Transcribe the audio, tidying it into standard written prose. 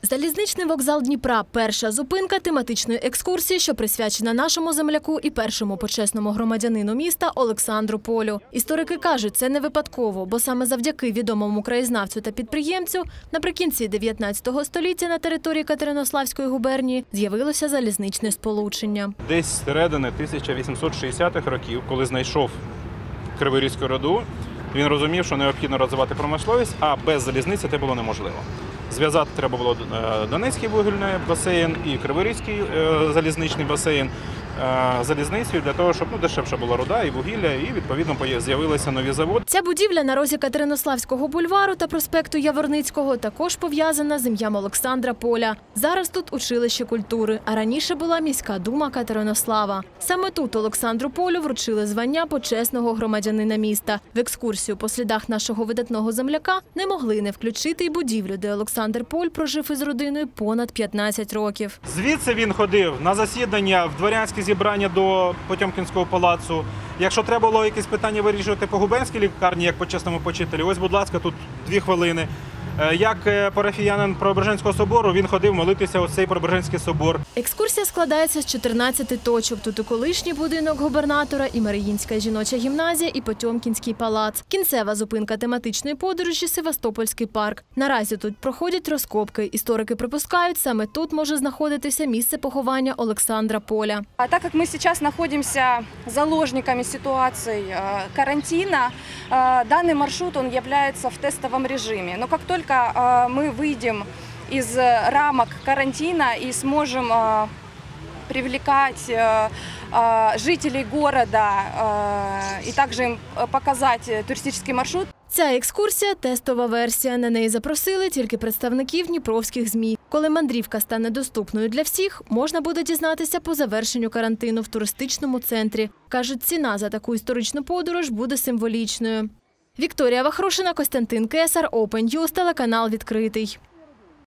Залізничний вокзал Дніпра – перша зупинка тематичної екскурсії, що присвячена нашому земляку і першому почесному громадянину міста Олександру Полю. Історики кажуть, це не випадково, бо саме завдяки відомому краєзнавцю та підприємцю наприкінці 19 століття на території Катеринославської губернії з'явилося залізничне сполучення. Десь з середини 1860-х років, коли знайшов Криворізьку руду, він розумів, що необхідно розвивати промисловість, а без залізниці це було неможливо. Зв'язати треба було Донецький вугільний басейн і Криворізький залізничний басейн залізницею для того, щоб дешевша була руда і вугілля, і відповідно з'явилися нові заводи. Ця будівля на розі Катеринославського бульвару та проспекту Яворницького також пов'язана з ім'ям Олександра Поля. Зараз тут училище культури, а раніше була міська дума Катеринослава. Саме тут Олександру Полю вручили звання почесного громадянина міста. В екскурсію по слідах нашого видатного земляка не могли не включити й будівлю, де Олександр Поль прожив із родиною понад 15 років. Звідси він ходив на засідання в дворянські зібрання до Потьомкінського палацу. Якщо треба було якісь питання вирішувати по губернській лікарні, як почесному почителю, ось, будь ласка, тут 2 хвилини. Як парафіянин Преображенського собору, він ходив молитися у цей Преображенський собор. Екскурсія складається з 14 точок. Тут і колишній будинок губернатора, і Маріїнська жіноча гімназія, і Потьомкінський палац. Кінцева зупинка тематичної подорожі – Севастопольський парк. Наразі тут проходять розкопки. Історики припускають, саме тут може знаходитися місце поховання Олександра Поля. А так як ми зараз знаходимося заложниками ситуації карантину, даний маршрут є в тестовому режимі. Но як тільки мы выйдем из рамок карантина и сможем привлекать жителей города и также им показать туристический маршрут. Ця екскурсія – тестова версія. На неї запросили тільки представників дніпровських ЗМІ. Коли мандрівка стане доступною для всіх, можна буде дізнатися по завершенню карантину в туристичному центрі. Кажуть, ціна за таку історичну подорож буде символічною. Вікторія Вахрушина, Костянтин Кесар, Open News, телеканал «Відкритий».